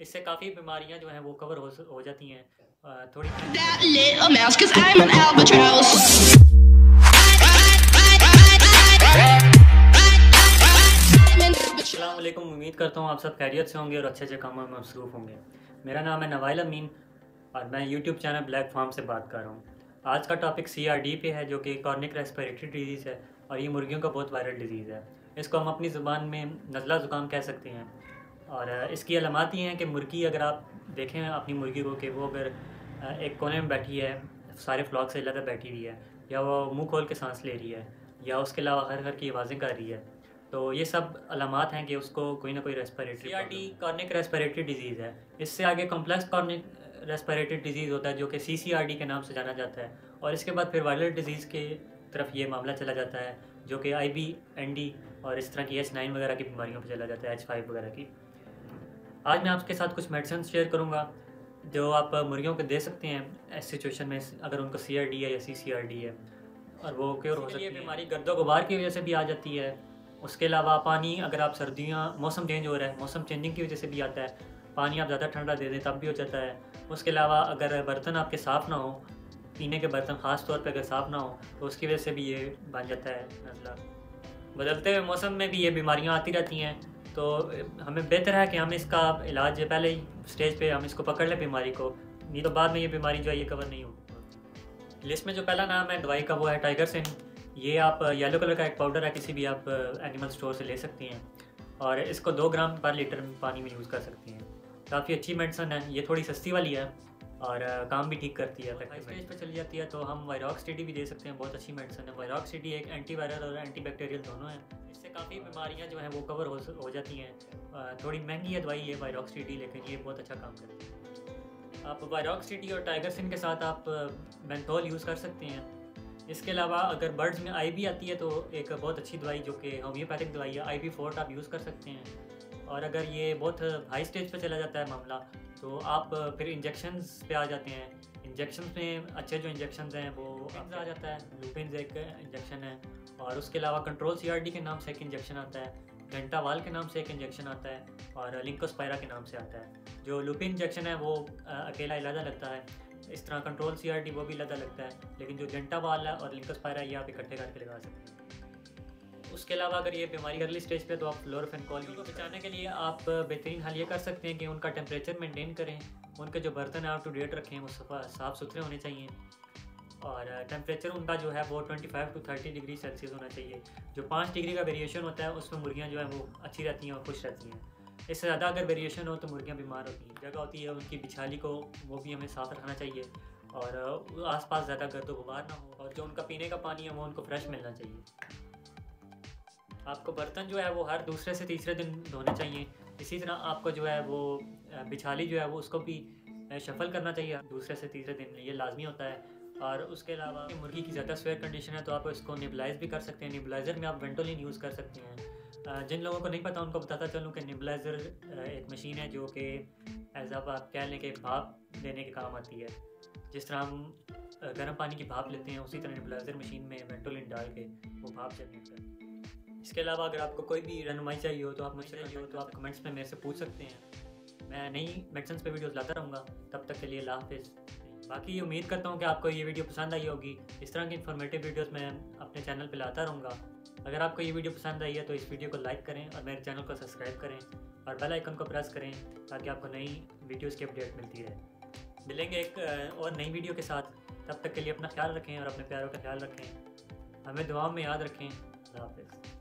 इससे काफ़ी बीमारियां जो हैं वो कवर हो जाती हैं। थोड़ी अस्सलाम वालेकुम, उम्मीद करता हूँ आप सब खैरियत से होंगे और अच्छे अच्छे कामों में मसरूफ़ होंगे। मेरा नाम है नवाइल अमीन और मैं यूट्यूब चैनल ब्लैक फार्म से बात कर रहा हूँ। आज का टॉपिक CRD पे है, जो कि कॉर्निक रेस्पिरेटरी डिजीज़ है और ये मुर्गियों का बहुत वायरल डिजीज़ है। इसको हम अपनी ज़ुबान में नज़ला ज़ुकाम कह सकते हैं। और इसकी अलामात ये हैं कि मुर्गी, अगर आप देखें अपनी मुर्गी को कि वो अगर एक कोने में बैठी है, सारे फ्लॉक से अलग बैठी हुई है, या वो मुंह खोल के सांस ले रही है, या उसके अलावा हर हर की आवाज़ें कर रही है, तो ये सब अलामात हैं कि उसको कोई ना कोई respiratory CRD chronic respiratory disease है। इससे आगे कॉम्प्लेक्स कॉर्निक रेस्पिरेटरी डिजीज़ होता है, जो कि CCRD के नाम से जाना जाता है। और इसके बाद फिर वायरल डिजीज़ के तरफ ये मामला चला जाता है, जो कि IB, ND और इस तरह की H9 वगैरह की बीमारियों पर चला जाता है, H5 वगैरह की। आज मैं आपके साथ कुछ मेडिसिन शेयर करूँगा जो आप मुर्गियों को दे सकते हैं इस सिचुएशन में, अगर उनको CRD है या CCRD है, और वो क्योर हो सकती है। बीमारी गर्दो गुबार की वजह से भी आ जाती है। उसके अलावा पानी, अगर आप सर्दियाँ, मौसम चेंज हो रहा है, मौसम चेंजिंग की वजह से भी आता है। पानी आप ज़्यादा ठंडा दे दें तब भी हो जाता है। उसके अलावा अगर बर्तन आपके साफ़ ना हो, पीने के बर्तन ख़ास तौर पे अगर साफ़ ना हो, तो उसकी वजह से भी ये बन जाता है नज़ला। बदलते हुए मौसम में भी ये बीमारियाँ आती रहती हैं, तो हमें बेहतर है कि हम इसका इलाज पहले ही स्टेज पे हम इसको पकड़ लें बीमारी को, नहीं तो बाद में ये बीमारी जो है ये कवर नहीं होगी। लिस्ट में जो पहला नाम है दवाई का वो है टाइगरसिन। ये आप येलो कलर का एक पाउडर है, किसी भी आप एनिमल स्टोर से ले सकते हैं, और इसको 2 ग्राम पर लीटर पानी में यूज़ कर सकते हैं। काफ़ी अच्छी मेडिसिन है, ये थोड़ी सस्ती वाली है और काम भी ठीक करती है। हाई स्टेज पे चली जाती है तो हम वायरॉक्स-टी-डी भी दे सकते हैं, बहुत अच्छी मेडिसिन है। वायरॉक्स-टी-डी एक एंटीवायरल और एंटीबैक्टीरियल दोनों है। इससे काफ़ी बीमारियां जो हैं वो कवर हो जाती हैं। थोड़ी महंगी है दवाई ये वायरॉक्स-टी-डी, लेकिन ये बहुत अच्छा काम करती है। आप वायरॉक्स-टी-डी और टाइगरसिन के साथ आप मेंथोल यूज़ कर सकते हैं। इसके अलावा अगर बर्ड्स में IB आती है तो एक बहुत अच्छी दवाई जो कि होम्योपैथिक दवाई है, IB फोर्ट आप यूज़ कर सकते हैं। और अगर ये बहुत हाई स्टेज पे चला जाता है मामला, तो आप फिर इंजेक्शंस पे आ जाते हैं। इंजेक्शंस में अच्छे जो इंजेक्शंस हैं वो आ जाता है, लुपिन एक इंजेक्शन है, और उसके अलावा कंट्रोल CRD के नाम से एक इंजेक्शन आता है, डेंटावाल के नाम से एक इंजेक्शन आता है, और लिंकोस्पायरा के नाम से आता है। जो लुपिन इंजेक्शन है वो अकेला इलाजा लगता है, इस तरह कंट्रोल CRD वो भी इलाजा लगता है, लेकिन जो डेंटावाल है और लिंकोस्पायरा ये आप इकट्ठे करके लगा सकते हैं। उसके अलावा अगर ये बीमारी अर्ली स्टेज पे तो आप फ्लोरोफेनकॉल को बचाने के लिए आप बेहतरीन हल ये कर सकते हैं कि उनका टेम्परेचर मेंटेन करें, उनके जो बर्तन है आप टू डेट रखें, वो साफ़ सुथरे होने चाहिए, और टेम्परेचर उनका जो है वो 25 to 30 डिग्री सेल्सियस होना चाहिए। जो 5 डिग्री का वेरिएशन होता है उसमें मुर्गियाँ जो है वो अच्छी रहती हैं और खुश रहती हैं। इससे ज़्यादा अगर वेरिएशन हो तो मुर्गियाँ बीमार होती हैं। जगह होती है उनकी बिछाली को, वो भी हमें साफ़ रखना चाहिए, और आसपास ज़्यादा गर्दो गुबार ना हो, और जो उनका पीने का पानी है वो उनको फ्रेश मिलना चाहिए। आपको बर्तन जो है वो हर दूसरे से तीसरे दिन धोने चाहिए। इसी तरह आपको जो है वो बिछाली जो है वो उसको भी शफल करना चाहिए दूसरे से तीसरे दिन, ये लाजमी होता है। और उसके अलावा मुर्गी की ज़्यादा स्वेयर कंडीशन है तो आप इसको निबलाइज भी कर सकते हैं। निबलाइज़र में आप वेंटोलिन यूज़ कर सकते हैं। जिन लोगों को नहीं पता उनको बताता चलूँ कि निबलाइज़र एक मशीन है जो कि एज आप कह लें कि भाप देने के काम आती है। जिस तरह हम गर्म पानी की भाप लेते हैं, उसी तरह निबलाइज़र मशीन में वेंटोलिन डाल के वो भाप जनरेट करते हैं। इसके अलावा अगर आपको कोई भी रहनुमाई चाहिए हो तो आप कमेंट्स में मेरे से पूछ सकते हैं। मैं नई मेडिसिन पे वीडियोस लाता रहूँगा। तब तक के लिए अल्लाह हाफ़िज़। बाकी उम्मीद करता हूँ कि आपको ये वीडियो पसंद आई होगी। इस तरह की इन्फॉर्मेटिव वीडियोस मैं अपने चैनल पे लाता रहूँगा। अगर आपको ये वीडियो पसंद आई है तो इस वीडियो को लाइक करें और मेरे चैनल को सब्सक्राइब करें और बेल आइकन को प्रेस करें, ताकि आपको नई वीडियोज़ की अपडेट मिलती रहे। मिलेंगे एक और नई वीडियो के साथ। तब तक के लिए अपना ख्याल रखें और अपने प्यारों का ख्याल रखें। हमें दुआओं में याद रखें। अल्लाह हाफ़िज़।